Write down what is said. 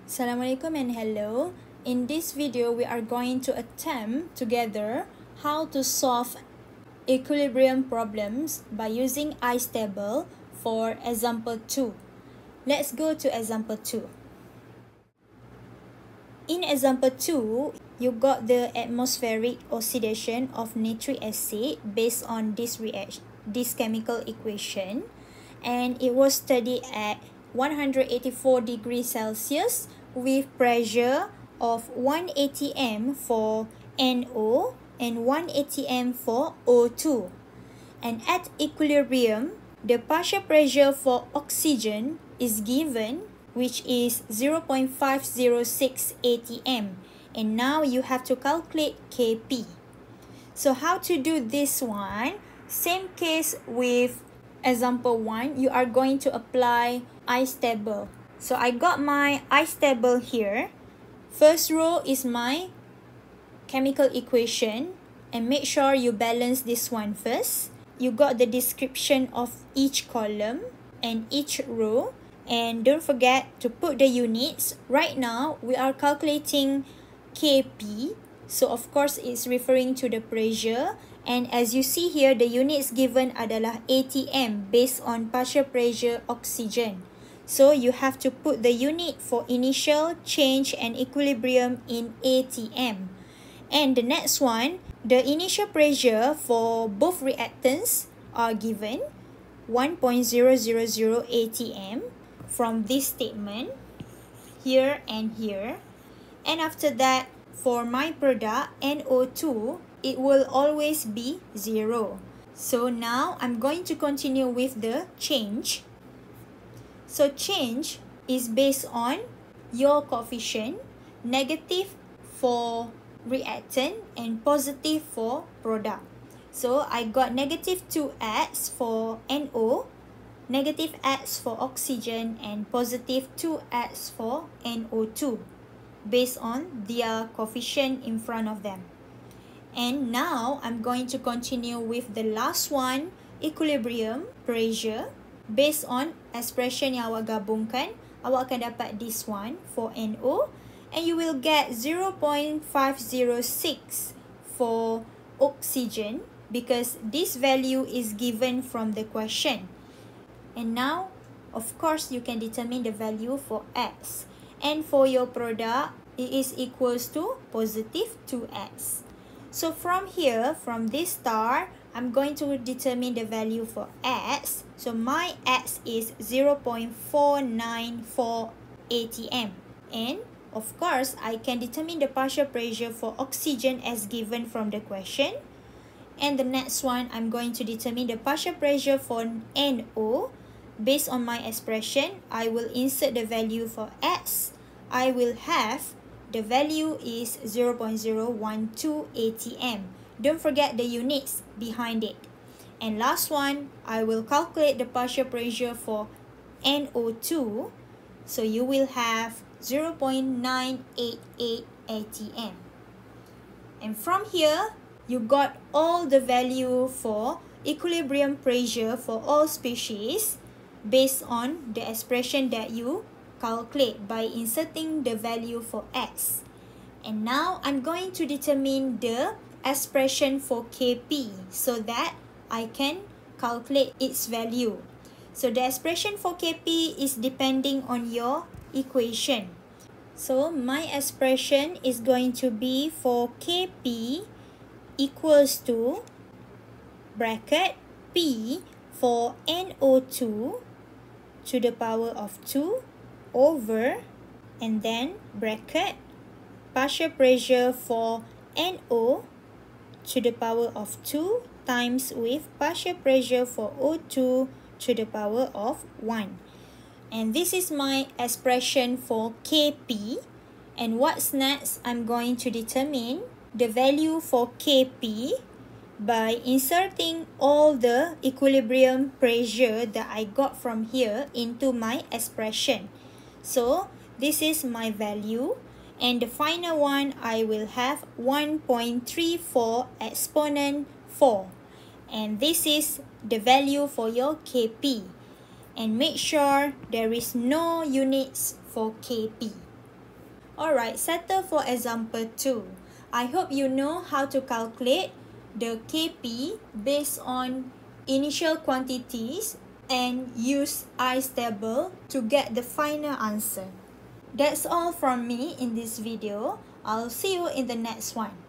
Assalamualaikum and hello. In this video, we are going to attempt together how to solve equilibrium problems by using ICE table for example 2. Let's go to example 2. In example 2, you got the atmospheric oxidation of nitric acid based on this chemical equation, and it was studied at 184 degrees Celsius with pressure of 1 atm for NO and 1 atm for O2. And at equilibrium, the partial pressure for oxygen is given, which is 0.506 atm. And now you have to calculate Kp. So how to do this one? Same case with example 1, you are going to apply ICE table. So I got my ICE table here. First row is my chemical equation, and make sure you balance this one first. You got the description of each column and each row, and don't forget to put the units. Right now we are calculating Kp, so of course it's referring to the pressure, and as you see here, the units given adalah atm based on partial pressure oxygen. So you have to put the unit for initial, change and equilibrium in atm. And the next one, the initial pressure for both reactants are given 1.000 atm from this statement here and here. And after that, for my product NO2, it will always be 0. So now I'm going to continue with the change. So change is based on your coefficient, negative for reactant and positive for product. So I got negative 2x for NO, negative x for oxygen, and positive 2x for NO2 based on their coefficient in front of them. And now I'm going to continue with the last one, equilibrium pressure. Based on expression yang awak gabungkan, awak akan dapat this one for NO, and you will get 0.506 for oxygen because this value is given from the question. And now, of course, you can determine the value for X. And for your product, it is equals to positive 2X. So from here, from this star, I'm going to determine the value for X. So my X is 0.494 atm. And of course, I can determine the partial pressure for oxygen as given from the question. And the next one, I'm going to determine the partial pressure for NO. Based on my expression, I will insert the value for X. I will have the value is 0.012 atm. Don't forget the units behind it. And last one, I will calculate the partial pressure for NO2. So you will have 0.988 atm. And from here, you got all the value for equilibrium pressure for all species based on the expression that you calculate by inserting the value for X. And now I'm going to determine the expression for Kp so that I can calculate its value. So the expression for Kp is depending on your equation. So my expression is going to be for Kp equals to bracket P for NO2 to the power of 2 over, and then bracket partial pressure for NO to the power of 2 times with partial pressure for O2 to the power of 1. And this is my expression for Kp. And what's next? I'm going to determine the value for Kp by inserting all the equilibrium pressure that I got from here into my expression. So this is my value. And the final one, I will have 1.34 exponent 4. And this is the value for your Kp. And make sure there is no units for Kp. Alright, settle for example 2. I hope you know how to calculate the KP based on initial quantities and use ICE table to get the final answer. That's all from me in this video. I'll see you in the next one.